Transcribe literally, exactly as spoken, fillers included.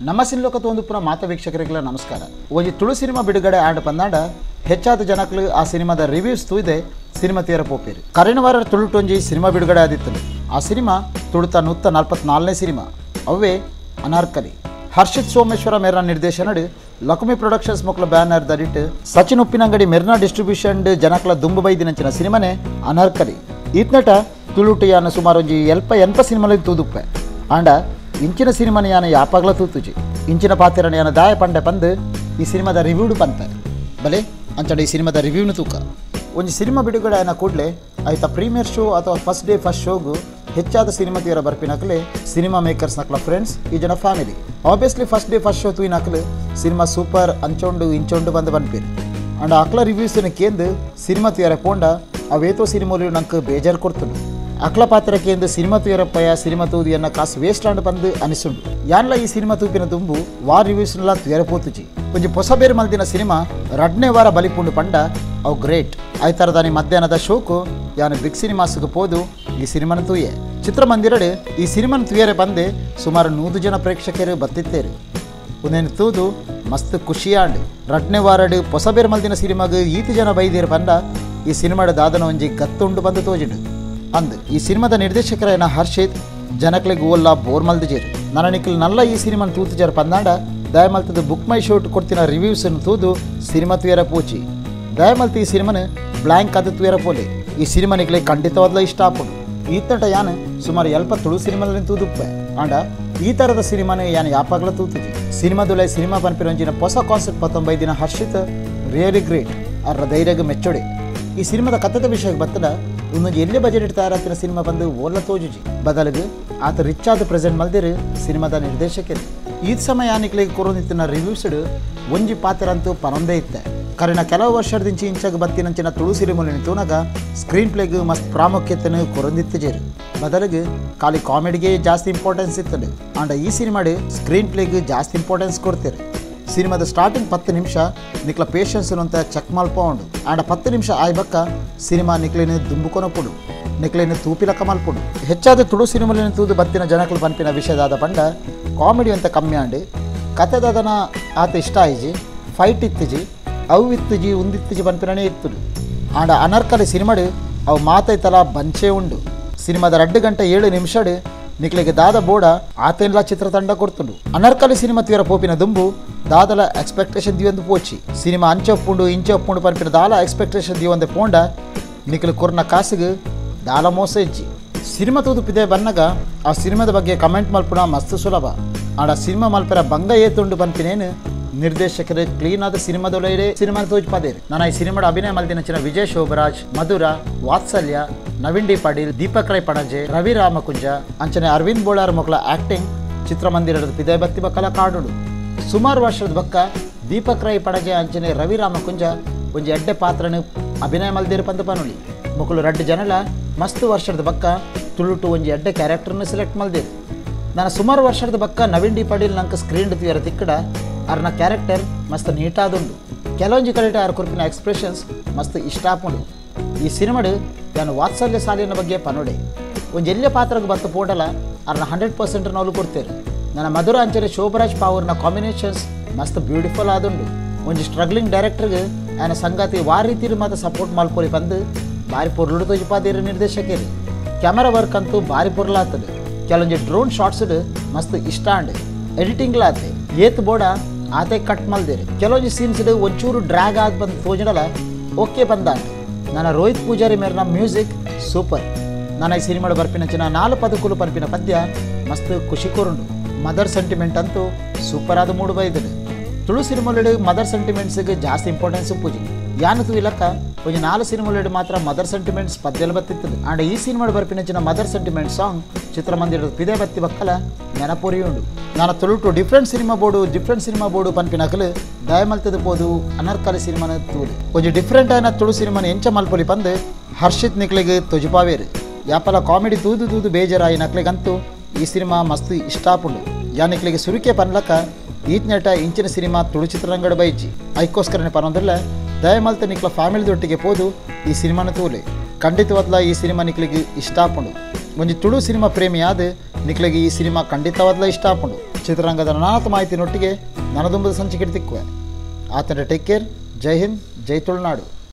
ನಮ್ಮ ಸಿನಿಲೋಕದ ಒಂದು ಪುರ ಮಾತ ವೀಕ್ಷಕರಿಗೆಲ್ಲ ನಮಸ್ಕಾರ. ಒಂದು ತುಳು ಸಿನಿಮಾ ಬಿಡುಗಡೆ ಆಡ ಬಂದಾಡ ಹೆಚ್ಚಾದ ಜನಗಳು ಆ ಸಿನಿಮಾದ ರಿವ್ಯೂಸ್ ತೂಯಿದೆ ಸಿನಿಮಾ ತೀರ ಪೋಪೇರು ಕರೆನ ವಾರ ತುಳುಟೊಂಜಿ ಸಿನಿಮಾ ಬಿಡುಗಡೆ ಆದಿತ್ತು. ಆ ಸಿನಿಮಾ ತುಳುತ ನೂತ್ತ ನಲ್ವತ್ನಾಲ್ಕನೇ ಸಿನಿಮಾ ಅವೇ ಅನಾರ್ಕಲಿ. ಹರ್ಷಿತ್ ಸೋಮೇಶ್ವರ ಮೇರ್ನ ನಿರ್ದೇಶನಡು ಲಕ್ಷ್ಮಿ ಪ್ರೊಡಕ್ಷನ್ಸ್ ಮೊಕ್ಕಲ ಬ್ಯಾನರ್ ದಡಿಟ್ಟು ಸಚಿನ್ ಉಪ್ಪಿನಂಗಡಿ ಮೆರ್ನಾ ಡಿಸ್ಟ್ರಿಬ್ಯೂಷನ್ ಜನಕಲ ದುಂಬು ಬೈದಿನಂಚಿನ ಸಿನಿಮಾನೇ ಅನಾರ್ಕಲಿ. ಈತ್ನಟ ತುಳುಟು ಯಾನ ಸುಮಾರು ಒಂಜಿ ಎಲ್ಪ ಎನ್ಪ ಸಿನಿಮಾಲಿ ತೂದುಪ್ಪೆ ಆಂಡ ಇಂಚಿನ ಸಿನಿಮಾನ ಯಾನ ಯಾಪಾಗ್ಲ ತೂತುಜಿ ಇಂಚಿನ ಪಾತ್ರನ ಯಾನ ದಾಯ ಪಂಡೆ ಬಂದು ಈ ಸಿನಿಮಾದ ರಿವ್ಯೂಡು ಪಂತೆ ಬಲೆ ಅಂಚಡ ಈ ಸಿನಿಮಾದ ರಿವ್ಯೂನು ತೂಕ. ಒಂದು ಸಿನಿಮಾ ಬಿಡುಗಡೆ ಆಯ್ನ ಕೂಡಲೇ ಆಯ್ತಾ ಪ್ರೀಮಿಯರ್ ಶೋ ಅಥವಾ ಫಸ್ಟ್ ಡೇ ಫಸ್ಟ್ ಶೋಗು ಹೆಚ್ಚಾದ ಸಿನಿಮಾ ತೀರ ಬರ್ಪಿನಕಲೆ ಸಿನಿಮಾ ಮೇಕರ್ಸ್ ನಕ್ಲ ಫ್ರೆಂಡ್ಸ್ ಈ ಜನ family obviously first day first show ತೂಯಿನಕಲು ಸಿನಿಮಾ ಸೂಪರ್ ಅಂಚೊಂಡು ಇಂಚೊಂಡು ಬಂದು ಬಂದ್ಪೇರು ಅಂಡ್ ಅಕ್ಲ ರಿವ್ಯೂಸ್ನ ಕೇಂದು ಸಿನಿಮಾ ತೀರ ಪೋಂಡ ಅವೇತೋ ಸಿನಿಮಾಲು ನಂಗೆ ಬೇಜಾರು ಕೊಡ್ತುಂಡು. ಅಕ್ಲ ಪಾತ್ರಕ್ಕೆ ಎಂದು ಸಿನಿಮಾ ತೂಯರಪ್ಪಯ್ಯ ಸಿನಿಮಾ ತೂದಿ ಅನ್ನ ಕಾಸು ವೇಸ್ಟ್ ಆಂಡ್ ಬಂದು ಅನಿಸುಂಡು. ಯಾನ್ಲ ಈ ಸಿನಿಮಾ ತೂಪಿನ ತುಂಬು ವಾರ್ ರಿವ್ಯೂಸ್ನೆಲ್ಲ ತೂಯರಪೋತುಜಿ ಒಂಜಿ ಹೊಸ ಬೇರು ಮಲ್ದಿನ ಸಿನಿಮಾ ರಡ್ನೇ ವಾರ ಬಲಿಪುಂಡು ಪಂಡ ಅವು ಗ್ರೇಟ್ ಆಯ್ತಾರ ದಾನಿ ಮಧ್ಯಾಹ್ನದ ಶೋಕು ಯಾನು ಬಿಗ್ ಸಿನಿಮಾಸ್ಗೆ ಪೋದು ಈ ಸಿನಿಮಾನ ತೂಯೆ ಚಿತ್ರಮಂದಿರಡು ಈ ಸಿನಿಮಾನ ತೂಯರೆ ಬಂದೆ ಸುಮಾರು ನೂರು ಜನ ಪ್ರೇಕ್ಷಕರು ಬತ್ತಿತ್ತೇರು. ಒಂದೇನು ತೂದು ಮಸ್ತ್ ಖುಷಿಯಾಂಡು ರಡ್ನೇ ವಾರಡು ಹೊಸ ಬೇರು ಮಲ್ದಿನ ಸಿನಿಮಾಗ ಈತು ಜನ ಬೈದಿರು ಬಂದ ಈ ಸಿನಿಮಾಡ ದಾದನ ಒಂಜಿ ಗತ್ತುಂಡು ಬಂದು ತೋಜಿಂಡು. ಅಂದು ಈ ಸಿನಿಮಾದ ನಿರ್ದೇಶಕರೈನ ಹರ್ಷಿತ್ ಜನಕ್ಲಿಗೆ ಓಲ್ಲ ಬೋರ್ ಮಲ್ದಿಜೇರು ನನ್ನ ನಿಖಲ್ ನಲ್ಲ ಈ ಸಿನಿಮಾನ ತೂತುಜಾರ ಪಂದಾಂಡ ದಯಮಲ್ತದ ಬುಕ್ ಮೈ ಶೋಟ್ ಕೊಡ್ತಿನ ರಿವ್ಯೂಸನ್ನು ತೂದು ಸಿನಿಮಾ ತೂಯರ ಪೋಚಿ ದಯಮಲ್ತ ಈ ಸಿನಿಮಾನ ಬ್ಲ್ಯಾಂಕ್ ಅದು ತೂಯರ ಪೋಲೆ ಈ ಸಿನಿಮಾ ನಿಕ್ಲೆ ಖಂಡಿತವಾದ್ಲ ಇಷ್ಟ ಆಪುಡು. ಈತಟ ಯಾನು ಸುಮಾರು ಎಲ್ಪ ತುಳು ಸಿನಿಮಾದಲ್ಲಿ ತೂದುಪ್ಪೆ ಆಂಡ ಈ ಥರದ ಸಿನಿಮಾನೇ ಯಾನು ಯಾಪಾಗ್ಲ ತೂತುಜಿ ಸಿನಿಮಾದುಲೆ ಸಿನಿಮಾ ಪನ್ಪಿರಂಜಿನ ಹೊಸ ಕಾನ್ಸೆಪ್ಟ್ ಪತ್ತೊಂಬೈ ದಿನ ಹರ್ಷಿತ್ ರಿಯಲಿ ಗ್ರೇಟ್ ಅರ್ರ ಧೈರ್ಯಗೆ ಮೆಚ್ಚೊಡೆ. ಈ ಸಿನಿಮಾದ ಕಥೆದ ವಿಷಯಕ್ಕೆ ಬರ್ತದ ಇನ್ನೊಂದು ಎಲ್ಲಿ ಬಜೆಟ್ ತಯಾರಾತಿನ ಸಿನಿಮಾ ಬಂದು ಓಲ್ಲ ತೋಜುಜಿ ಬದಲಿಗೆ ಆತ ರಿಚ್ ಆದ ಪ್ರೆಸೆಂಟ್ ಮಲ್ದಿರು ಸಿನಿಮಾದ ನಿರ್ದೇಶಕರು ಈ ಸಮಯ ಯಾನಿಕ್ಲಿಗೆ ಕೊರೋನಿತ್ತಿನ ರಿವ್ಯೂಸ್ಡ್ ಒಂಜಿ ಪಾತ್ರ ಅಂತೂ ಪನೊಂದೇ ಇತ್ತೆ ಕಾರಣ ಕೆಲವು ವರ್ಷದಿಂಚಿ ಇಂಚಾಗ ಬತ್ತಿನಂಚಿನ ತುಳು ಸಿನಿಮಾಲಿನ ತೂನಾಗ ಸ್ಕ್ರೀನ್ ಪ್ಲೇಗೆ ಮಸ್ತ್ ಪ್ರಾಮುಖ್ಯತೆಯನ್ನು ಕೊರೊಂದಿತ್ತಜೇರು ಬದಲಿಗೆ ಖಾಲಿ ಕಾಮಿಡಿಗೆ ಜಾಸ್ತಿ ಇಂಪಾರ್ಟೆನ್ಸ್ ಇರ್ತದೆ ಆಂಡ ಈ ಸಿನಿಮಾಡು ಸ್ಕ್ರೀನ್ ಪ್ಲೇಗೆ ಜಾಸ್ತಿ ಇಂಪಾರ್ಟೆನ್ಸ್ ಕೊಡ್ತಾರೆ. ಸಿನಿಮಾದ ಸ್ಟಾರ್ಟಿಂಗ್ ಪತ್ತು ನಿಮಿಷ ನಿಕ್ಲ ಪೇಷನ್ಸ್ ಅಂತ ಚೆಕ್ ಮಲ್ಪೌಂಡು ಆಂಡ ಪತ್ತು ನಿಮಿಷ ಆಯ್ಬಕ್ಕ ಸಿನಿಮಾ ನಿಕ್ಲಿನ ದುಂಬುಕೊನಪುಡು ನಿಕ್ಲಿನ ತೂಪಿಲಕ ಮಲ್ಪುಡು. ಹೆಚ್ಚಾದ ತುಳು ಸಿನಿಮಾಲಿನ ತೂದು ಬತ್ತಿನ ಜನಕಲು ಪಂಪಿನ ವಿಷಯದಾದ ಪಂಡ ಕಾಮಿಡಿ ಅಂತ ಕಮ್ಮಿ ಆಂಡು ಕಥೆದಾದನ ಆತ ಇಷ್ಟ ಆಯ್ಜಿ ಫೈಟ್ ಇತ್ತಿಜಿ ಅವು ಇತ್ತಿಜಿ ಉಂದಿತ್ತಿಜಿ ಪಂಪಿನೇ ಇತ್ತುಡು ಆಂಡ ಅನರ್ಕಲಿ ಸಿನಿಮಾಡು ಅವು ಮಾತೈತಲ ಬಂಚೆ ಉಂಡು. ಸಿನಿಮಾದ ಎರಡು ಗಂಟೆ ಏಳು ನಿಮಿಷಡು ನಿಕ್ಲಿಗೆ ದಾದ ಬೋಡ ಆತೆಲ್ಲ ಚಿತ್ರತಂಡ ಕೊಡ್ತುಂಡು. ಅನರ್ಕಲಿ ಸಿನಿಮಾ ತೀರ ಪೋಪಿನ ದುಂಬು ದಾದಲ ಎಕ್ಸ್ಪೆಕ್ಟೇಷನ್ ದಿಯೊಂದು ಪೋಚಿ ಸಿನಿಮಾ ಅಂಚೊಪ್ಪುಂಡು ಇಂಚೊಪ್ಪುಂಡು ಪನ್ಪಿನ ದಾಲ ಎಕ್ಸ್ಪೆಕ್ಟೇಷನ್ ದಿಯೊಂದೆ ಪೋಂಡ ನಿಕ್ಲು ಕೊರ್ನ ಕಾಸಿಗೆ ದಾಲ ಮೋಸ ಇಜ್ಜಿ ಸಿನಿಮಾ ತೂದುಪಿದೆ ಬನ್ನಗ ಆ ಸಿನಿಮಾದ ಬಗ್ಗೆ ಕಮೆಂಟ್ ಮಲ್ಪುನ ಮಸ್ತ್ ಸುಲಭ ಆಡ ಸಿನಿಮಾ ಮಲ್ಪರ ಬಂಗ ಏತುಂಡು ಪನ್ಪಿನೇನು ನಿರ್ದೇಶಕರು ಕ್ಲೀನ್ ಆದ ಸಿನಿಮಾದೊಳಗೆ ಸಿನಿಮಾ ತೋಜ್ ಪದೇರು. ನಾನು ಈ ಸಿನಿಮಾದ ಅಭಿನಯ ಮಲ್ದಿನಚಿನ ವಿಜಯ್ ಶೋಭರಾಜ್, ಮಧುರ, ವಾತ್ಸಲ್ಯ, ನವೀನ್ ಡಿ ಪಾಟೀಲ್, ದೀಪಕ್ ರೈ ಪಣಜೆ, ರವಿ ರಾಮಕುಂಜ ಅಂಚನೆ ಅರವಿಂದ್ ಬೋಳಾರ್ ಮೊಕ್ಲ ಆಕ್ಟಿಂಗ್ ಚಿತ್ರಮಂದಿರದ ಪಿದೆ ಬತ್ತಿ ಬಕ್ಕಲ ಕಾಡುಡು. ಸುಮಾರು ವರ್ಷದ ಬಕ್ಕ ದೀಪಕ್ ರೈ ಪಣಜೆ ಅಂಚನೆ ರವಿ ರಾಮಕುಂಜ ಒಂಜಿ ಎಡ್ಡೆ ಪಾತ್ರನ ಅಭಿನಯ ಮಲ್ದಿರು ಪಂದ ಪನುಲಿ ಮೊಕ್ಕಲು ರಡ್ಡು ಜನಲ ಮಸ್ತ್ ವರ್ಷದ ಬಕ್ಕ ತುಳುಟು ಒಂಜಿ ಎಡ್ಡೆ ಕ್ಯಾರೆಕ್ಟರ್ನ ಸೆಲೆಕ್ಟ್ ಮಲ್ದಿರು. ನಾನು ಸುಮಾರು ವರ್ಷದ ಬಕ್ಕ ನವೀನ್ ಡಿ ಪಾಟೀಲ್ ನಂಗೆ ಸ್ಕ್ರೀನ್ ತೀರ ತಿಕ್ಕಡ ಅರ್ನ ಕ್ಯಾರೆಕ್ಟರ್ ಮಸ್ತ್ ನೀಟಾದುಂಡು ಕೆಲವೊಂಜಿ ಕಡೆಟ ಅವ್ರ ಕೊರ್ಪಿನ ಎಕ್ಸ್ಪ್ರೆಷನ್ಸ್ ಮಸ್ತ್ ಇಷ್ಟ ಆಪುಂಡು. ಈ ಸಿನಿಮಾಡು ನಾನು ವಾತ್ಸಲ್ಯ ಸಾಲಿನ ಬಗ್ಗೆ ಪನೋಡೆ ಒಂದು ಎಲ್ಲೇ ಪಾತ್ರಕ್ಕೆ ಬತ್ತ ಪೋಟಲ ಅರ್ನ ಹಂಡ್ರೆಡ್ ಪರ್ಸೆಂಟ್ ನಾವು ಕೊಡ್ತೇವೆ. ನನ್ನ ಮಧುರ ಅಂಚನೆ ಶೋಭರಾಜ್ ಪಾವರ್ನ ಕಾಂಬಿನೇಷನ್ಸ್ ಮಸ್ತ್ ಬ್ಯೂಟಿಫುಲ್ ಆದುಂಡು. ಒಂದು ಸ್ಟ್ರಗ್ಲಿಂಗ್ ಡೈರೆಕ್ಟರ್ಗೆ ಆಯನ ಸಂಗಾತಿ ವಾ ರೀತಿ ಮಾತ್ರ ಸಪೋರ್ಟ್ ಮಾಡ್ಕೊಳಿ ಬಂದು ಭಾರಿ ಪೊರ್ಲು ತೋಜಿಪಾದಿರ ನಿರ್ದೇಶಕರು. ಕ್ಯಾಮರಾ ವರ್ಕ್ ಅಂತೂ ಭಾರಿ ಪೊರ್ಲಾಗ್ತದೆ. ಕೆಲವೊಂದು ಡ್ರೋನ್ ಶಾರ್ಟ್ಸ್ಡ್ ಮಸ್ತ್ ಇಷ್ಟ ಅಂಡು ಎಡಿಟಿಂಗ್ಲಾತೆ ಏತ್ ಬೋಡ ಆತೆ ಕಟ್ ಮಲ್ದೇರಿ ಕೆಲವೊಂದು ಸೀನ್ಸ್ಡ್ ಒಂಚೂರು ಡ್ರ್ಯಾಗ್ ಆಗಿ ಬಂದು ತೋಜಡಲ್ಲ ಓಕೆ ಬಂದಾಂಡು. ನನ್ನ ರೋಹಿತ್ ಪೂಜಾರಿ ಮೇರ್ನ ಮ್ಯೂಸಿಕ್ ಸೂಪರ್. ನನ್ನ ಈ ಸಿನಿಮಾಡು ಬರ್ಪಿನಂಚಿನ ನಾಲ್ಕು ಪದಕುಲು ಪಂಪಿನ ಪದ್ಯ ಮಸ್ತ್ ಖುಷಿ ಕೋರುಂಡು. ಮದರ್ ಸೆಂಟಿಮೆಂಟ್ ಅಂತೂ ಸೂಪರ್ ಆದ ಮೂಡು ಬೈದರು. ತುಳು ಸಿನಿಮಾಲು ಮದರ್ ಸೆಂಟಿಮೆಂಟ್ಸ್ಗೆ ಜಾಸ್ತಿ ಇಂಪಾರ್ಟೆನ್ಸ್ ಪೂಜೆ ಯಾನತು ಇಲಕ್ಕ ಒಂದು ನಾಲ್ಕು ಸಿನಿಮಾಲು ಮಾತ್ರ ಮದರ್ ಸೆಂಟಿಮೆಂಟ್ಸ್ ಪದ್ಯಲು ಬತ್ತಿತ್ತದು ಆಂಡ ಈ ಸಿನಿಮಾಡು ಬರ್ಪಿನಂಚಿನ ಮದರ್ ಸೆಂಟಿಮೆಂಟ್ ಸಾಂಗ್ ಚಿತ್ರಮಂದಿರದ ಪಿದೆ ಬತ್ತಿ ಬಕ್ಕಲ ನೆನಪುರಿಯುಂಡು. ನಾನು ತುಳುಟು ಡಿಫ್ರೆಂಟ್ ಸಿನಿಮಾ ಬೋರ್ಡು ಡಿಫ್ರೆಂಟ್ ಸಿನಿಮಾ ಬೋರ್ಡು ಪನ್ಪಿನಕಲು ದಯಮಲ್ತದ ಪೋದು ಅನರ್ಕಲಿ ಸಿನಿಮಾನ ತೂದು ಒಂದು ಡಿಫ್ರೆಂಟ್ ಆಯ್ನ ತುಳು ಸಿನಿಮಾನ ಎಂಚ ಮಲ್ಪೊಲಿ ಬಂದು ಹರ್ಷಿತ್ ನಿಕ್ಲಿಗೆ ತೊಜಿಪಾವೇರು ಯಾಪಲ ಕಾಮಿಡಿ ತೂದು ತೂದು ಬೇಜಾರಾಯಿ ನಕ್ಲಿಗಂತೂ ಈ ಸಿನಿಮಾ ಮಸ್ತ್ ಇಷ್ಟ ಆಪುಂಡು. ಯಾ ನಿಕ್ಲಿಗೆ ಸುರುಕೆ ಪನ್ಲಕ್ಕ ಈತ್ನೆಟ ಇಂಚಿನ ಸಿನಿಮಾ ತುಳು ಚಿತ್ರರಂಗಡ ಬೈಜಿ ಐಕೋಸ್ಕರನೇ ಪನೊಂದಿಲ್ಲ ದಯಮಲ್ತ ನಿಕ್ಲ ಫ್ಯಾಮಿಲಿದೊಟ್ಟಿಗೆ ಪೋದು ಈ ಸಿನಿಮಾನ ತೂಲೆ ಖಂಡಿತವಾದ್ಲ ಈ ಸಿನಿಮಾ ನಿಕ್ಲಿಗೆ ಇಷ್ಟ ಆಪುಂಡು. ಒಂದು ತುಳು ಸಿನಿಮಾ ಪ್ರೇಮಿ ಆದ ನಿಕ್ಲಿಗೆ ಈ ಸಿನಿಮಾ ಖಂಡಿತವಾದ್ಲ ಇಷ್ಟ ಆಪುಂಡು. ಚಿತ್ರರಂಗದ ನಾನಾಥ ಮಾಹಿತಿನೊಟ್ಟಿಗೆ ನನದುಂಬದ ಸಂಚಿಕೆ ತಿಕ್ಕುವೆ. ಆತನ ಟೇಕ್ ಕೇರ್. ಜೈ ಹಿಂದ್, ಜೈ ತುಳುನಾಡು.